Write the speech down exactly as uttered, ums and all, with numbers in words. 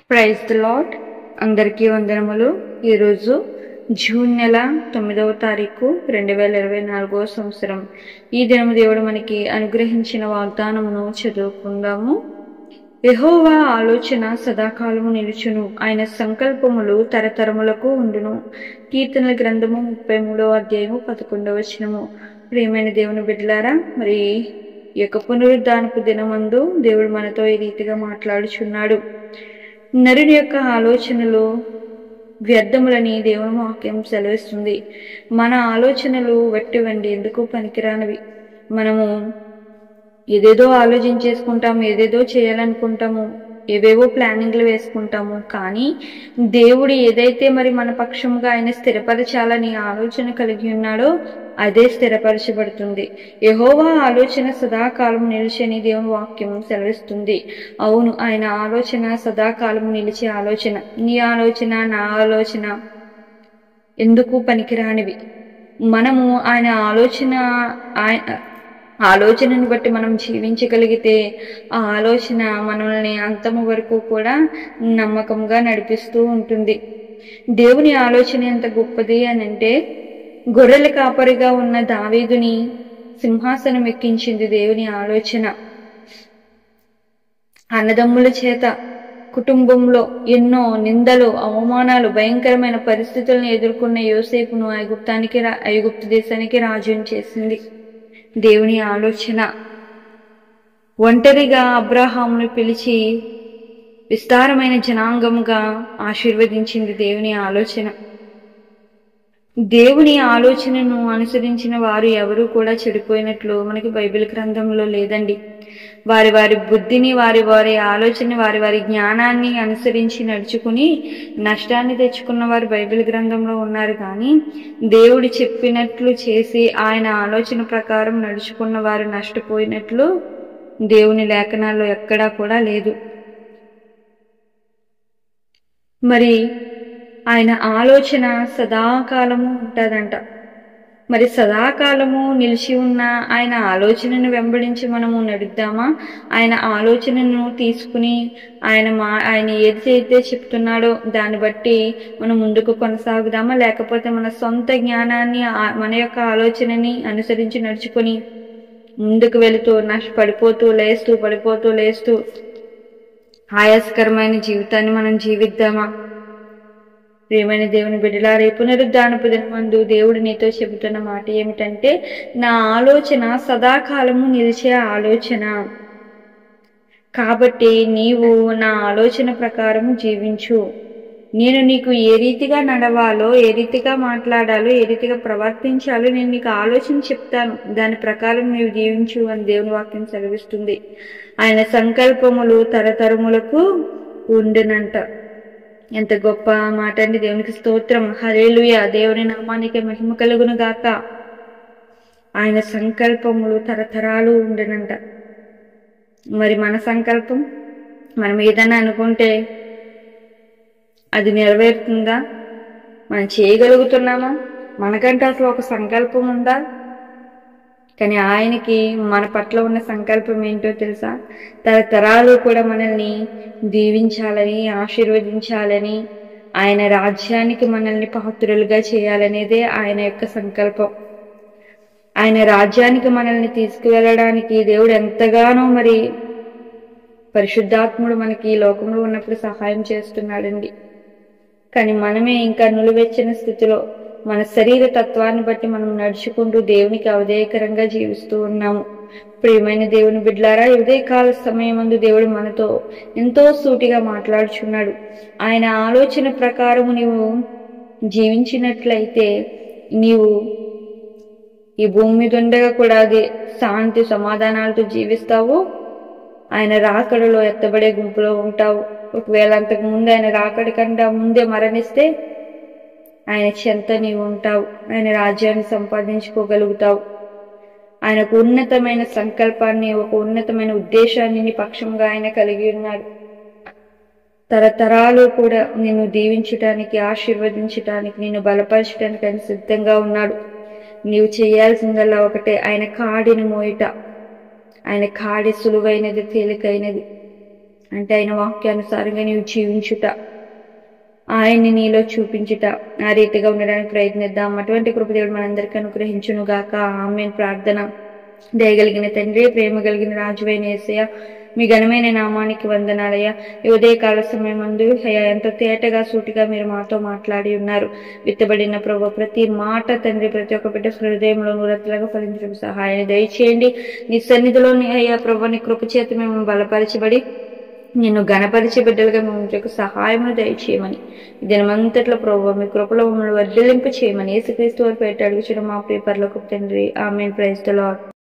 Praise the lord. అందరికీ వందనములు. ఈరోజు జూన్ నెల తొమ్మిదవ తారీఖు రెండు వేల ఇరవై నాలుగవ సంవత్సరం. ఈ దినము దేవుడు మనకి అనుగ్రహించిన వాగ్దానమును చదువుకుందాము. యెహోవా ఆలోచన సదాకాలము నిలుచును, ఆయన సంకల్పములు తరతరములకు ఉండును. కీర్తనల గ్రంథము ముప్పై మూడవ అధ్యాయము పదకొండవ వచనము. ప్రియమైన దేవుని బిడ్డలారా, మరి ఈ యొక్క పునరుద్ధానపు దినమందు దేవుడు మనతో ఈ రీతిగా మాట్లాడుచున్నాడు. నరుని యొక్క ఆలోచనలు వ్యర్థములని దేవుని వాక్యం సెలవిస్తుంది. మన ఆలోచనలు వట్టివండి, ఎందుకు పనికిరానివి. మనము ఏదేదో ఆలోచించేసుకుంటాము, ఏదేదో చేయాలనుకుంటాము, ఏవేవో ప్లానింగ్లు వేసుకుంటాము. కానీ దేవుడు ఏదైతే మరి మన పక్షంగా ఆయన స్థిరపరచాలని ఆలోచన కలిగి ఉన్నాడో అదే స్థిరపరచబడుతుంది. యెహోవా ఆలోచన సదాకాలం నిలిచని దేవుని వాక్యం సెలవిస్తుంది. అవును, ఆయన ఆలోచన సదాకాలం నిలిచే ఆలోచన. నీ ఆలోచన, నా ఆలోచన ఎందుకు పనికిరానివి. మనము ఆయన ఆలోచన ఆయన ఆలోచనను బట్టి మనం జీవించగలిగితే ఆ ఆలోచన మనల్ని అంతము వరకు కూడా నమ్మకంగా నడిపిస్తూ ఉంటుంది. దేవుని ఆలోచన ఎంత గొప్పది అని అంటే, గొర్రెల కాపరిగా ఉన్న దావీదుని సింహాసనం ఎక్కించింది దేవుని ఆలోచన. అన్నదమ్ముల చేత కుటుంబంలో ఎన్నో నిందలు, అవమానాలు, భయంకరమైన పరిస్థితులను ఎదుర్కొన్న యోసేపును ఐగుప్తానికి ఐగుప్తు దేశానికి రాజుని చేసింది దేవుని ఆలోచన. ఒంటరిగా అబ్రాహామును పిలిచి విస్తారమైన జనాంగంగా ఆశీర్వదించింది దేవుని ఆలోచన. దేవుని ఆలోచనను అనుసరించిన వారు ఎవరూ కూడా చెడిపోయినట్లు మనకి బైబిల్ గ్రంథంలో లేదండి. వారి వారి బుద్ధిని, వారి వారి ఆలోచన, వారి వారి జ్ఞానాన్ని అనుసరించి నడుచుకుని నష్టాన్ని తెచ్చుకున్న వారు బైబిల్ గ్రంథంలో ఉన్నారు. కానీ దేవుడు చెప్పినట్లు చేసి ఆయన ఆలోచన ప్రకారం నడుచుకున్న వారు నష్టపోయినట్లు దేవుని లేఖనాల్లో ఎక్కడా కూడా లేదు. మరి ఆయన ఆలోచన సదాకాలము ఉంటుందంట. మరి సదాకాలము నిలిచి ఉన్న ఆయన ఆలోచనను వెంబడించి మనము నడుద్దామా? ఆయన ఆలోచనను తీసుకుని ఆయన మా ఆయన ఏదైతే చెప్తున్నాడో దాన్ని బట్టి మనం ముందుకు కొనసాగుదామా? లేకపోతే మన సొంత జ్ఞానాన్ని, మన యొక్క ఆలోచనని అనుసరించి నడుచుకొని ముందుకు వెళుతూ నష్ట పడిపోతూ లేస్తూ పడిపోతూ లేస్తూ ఆయాస్కరమైన జీవితాన్ని మనం జీవిద్దామా? ప్రియమైన దేవుని బిడ్డలారా, పునరుద్ధానపు దినమందు దేవుడు నీతో చెబుతున్న మాట ఏమిటంటే, నా ఆలోచన సదాకాలము నిలిచే ఆలోచన. కాబట్టి నీవు నా ఆలోచన ప్రకారం జీవించు. నేను నీకు ఏ రీతిగా నడవాలో, ఏ రీతిగా మాట్లాడాలో, ఏ రీతిగా ప్రవర్తించాలో నేను నీకు ఆలోచన చెప్తాను. దాని ప్రకారం నీవు జీవించు అని దేవుని వాక్యం సెలవిస్తుంది. ఆయన సంకల్పములు తరతరములకు ఉండునంట. ఎంత గొప్ప మాట అండి! దేవునికి స్తోత్రం. హల్లెలూయా. దేవుని నామానికి మహిమ కలుగును గాక. ఆయన సంకల్పములు తరతరాలు ఉండునంట. మరి మన సంకల్పం, మనం ఏదైనా అనుకుంటే అది నెరవేరుతుందా? మనం చేయగలుగుతున్నామా? మనకంటే అసలు ఒక సంకల్పం ఉందా? కానీ ఆయనకి మన పట్ల ఉన్న సంకల్పం ఏంటో తెలుసా? తరతరాలు కూడా మనల్ని దీవించాలని, ఆశీర్వదించాలని, ఆయన రాజ్యానికి మనల్ని పాత్రులుగా చేయాలనేదే ఆయన యొక్క సంకల్పం. ఆయన రాజ్యానికి మనల్ని తీసుకువెళ్ళడానికి దేవుడు ఎంతగానో మరి పరిశుద్ధాత్ముడు మనకి ఈ లోకంలో ఉన్నప్పుడు సహాయం చేస్తున్నాడండి. కానీ మనమే ఇంకా నులివెచ్చని స్థితిలో మన శరీర తత్వాన్ని బట్టి మనం నడుచుకుంటూ దేవునికి అవిధేయకరంగా జీవిస్తూ ఉన్నాము. ప్రియమైన దేవుని బిడ్డలారా, ఉదయకాల సమయమందు దేవుడు మనతో ఎంతో సూటిగా మాట్లాడుచున్నాడు. ఆయన ఆలోచన ప్రకారము నీవు జీవించినట్లయితే నీవు ఈ భూమి మీద ఉండగా కూడా అది శాంతి సమాధానాలతో జీవిస్తావు. ఆయన రాకడలో ఎత్తబడే గుంపులో ఉంటావు. ఒకవేళ అంతకు ముందు ఆయన రాకడ కంటే ముందే మరణిస్తే ఆయన చెంత నీవు ఉంటావు. ఆయన రాజ్యాన్ని సంపాదించుకోగలుగుతావు. ఆయనకు ఉన్నతమైన సంకల్పాన్ని, ఒక ఉన్నతమైన ఉద్దేశాన్ని నీ పక్షంగా ఆయన కలిగి ఉన్నాడు. తరతరాలు కూడా నిన్ను దీవించటానికి, ఆశీర్వదించటానికి, నిన్ను బలపరచడానికి ఆయన సిద్ధంగా ఉన్నాడు. నీవు చేయాల్సిందల్లా ఒకటే, ఆయన కాడిని మోయుట. ఆయన కాడి సులువైనది, తేలికైనది. అంటే ఆయన వాక్యానుసారంగా నీవు జీవించుట, ఆయన్ని నీలో చూపించుట, ఆ రీతిగా ఉండడానికి ప్రయత్నిద్దాం. అటువంటి కృపదేవుడు మనందరికీ అనుగ్రహించును గాక. ఆమేన్. ప్రార్థన. దయగలిగిన తండ్రి, ప్రేమ కలిగిన రాజువైన యేసయ్య, మీ ఘనమైన నామానికి వందనాలయ్యా. ఈ ఉదయకాల సమయం ముందు అయ్యా ఎంతో తేటగా సూటిగా మీరు మాతో మాట్లాడి ఉన్నారు. విత్తబడిన ప్రభు ప్రతి మాట తండ్రి ప్రతి ఒక్క బిడ్డ హృదయంలో నూరత్తులుగా ఫలించడం సహాయాన్ని దయచేయండి. నీ సన్నిధిలోని అయ్యా ప్రభు నీ కృప చేత మేము బలపరచబడి నిన్ను గణపరిచే బిడ్డలుగా మేము సహాయమును దయచేయమని, దినమంతట్లో ప్రభు మీ కృపలో మమ్మల్ని వర్ధిల్లింపు చేయమని యేసుక్రీస్తు వారి పేరిట అడుగుచున్న మా ప్రియ పరలోకపు తండ్రి. ఆమేన్. Praise the lord.